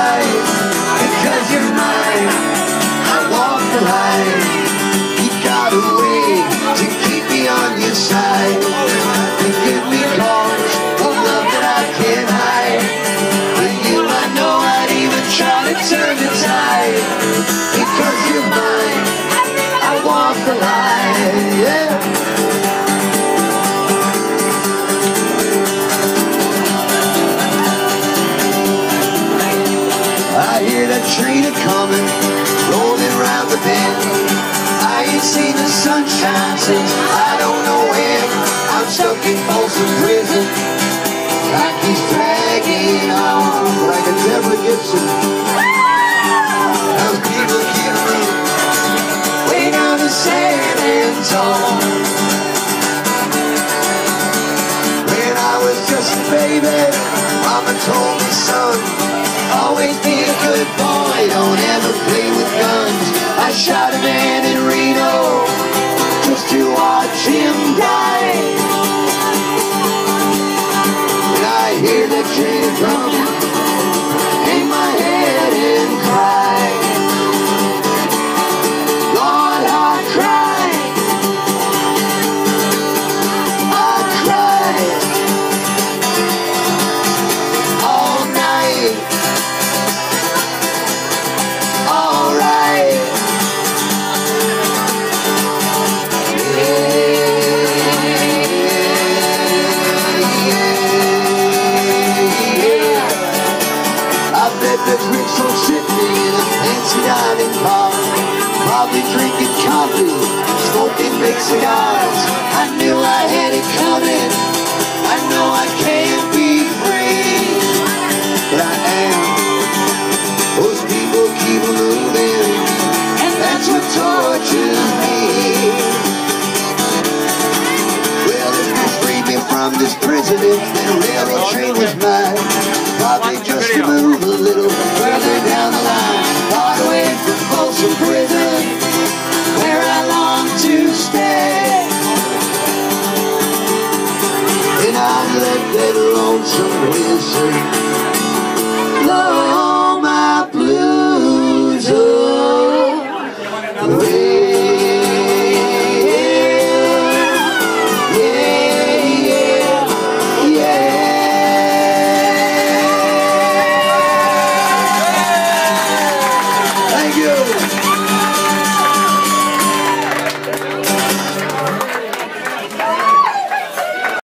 alright, because you're mine. I walk the line. You got a way to keep me on your side. You give me cause of love that I can't hide. For you I know I'd even try to turn the tide. Because you're mine, I walk the line, yeah. I hear that train a-comin', rolling round the bend. I ain't seen the sunshine since I don't know when. I'm stuck in Folsom prison, like he's dragging on like a Deborah Gibson. Those people keep me way down to San Antonio. When I was just a baby, Mama told me, son, always be a good boy, don't ever play with guns. I shot a man in Reno just to watch him die. And I hear that train coming, hang my head and cry. Lord, I cry. I cry all night. Alright. That Rick's all sitting in a fancy dining car, probably drinking coffee, smoking big cigars. I knew I had it coming. I know I can't be free, but I am. Those people keep moving, and that's what tortures me. Well, if you freed me from this prison, then a railroad train was mine.